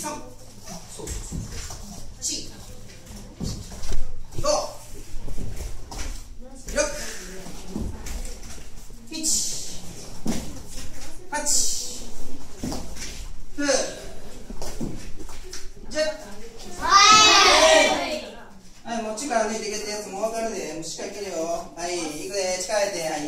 3、そうそうそう、4、5、6、7、8、9、10。はい、もう力抜いていけたやつも分かるで、もうしっかりいけるよ。はい、いくで、力入れて、はい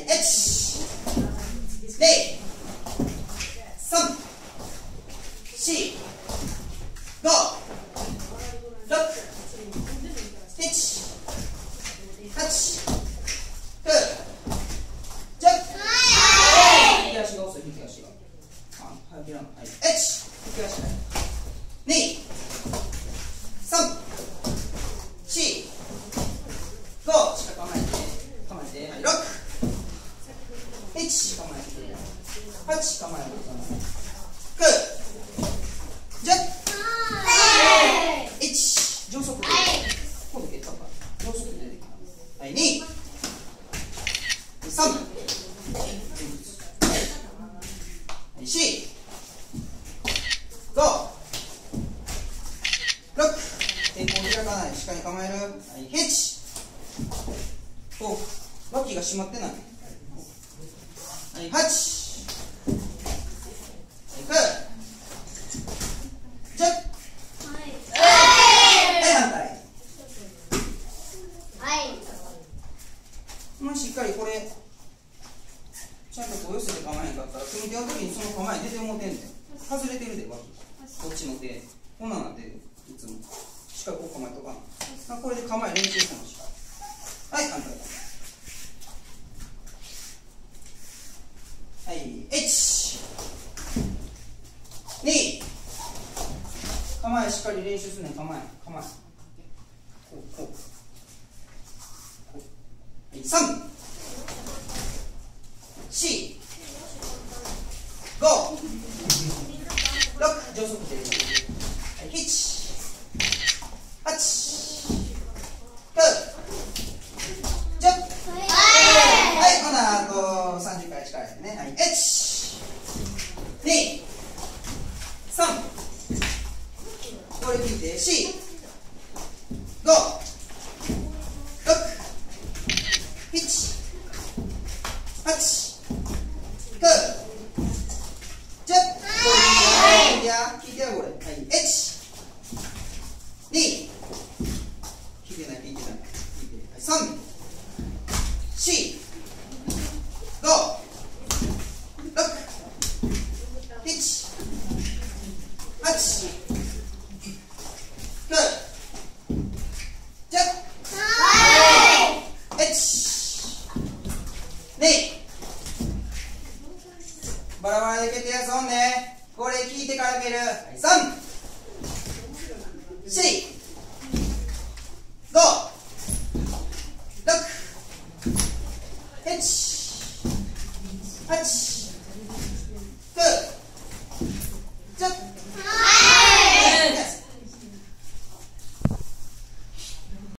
、1、2、3、4、5、6、7、8、9、10。右足が遅い、右足が。はい、切らない。はい、1、右足。2、3、4、5、しっかり構えて、はい、6、1、構えて、8、構えて、9、10、1、上速で、ここで蹴ったか、上速で出てきた。はい、2、3、4、5、6、抵抗開かない、しっかり構える。はい、7、お、脇が締まってない。はい、8、はい、9、10。はい、反対。もうしっかりこれちゃんとこう寄せて構えへんかったら、組み手の時にその構え出てもうてんねん。外れてるで、脇。こっちの手。こんなんなってる。いつも。しっかりこう構えとかな。これで構え練習してもしっかり。はい、反対。はい、1、2、構えしっかり練習するねん、構え。こう、こう。はい、3、4、5、6、上速で。はい、7、8、9、10。はい、ほな、あと30回力入れてね。はい、1、2、3、これ聞いて、4、5、6、7、8、9、10。聞いてや、これ。はい、1、2、聞いてない、聞いてない。3、4、5、6、7、8、9、10。1、2、バラバラで蹴ってやつおんね。これ聞いてから蹴る。3、4、5、6、7、8、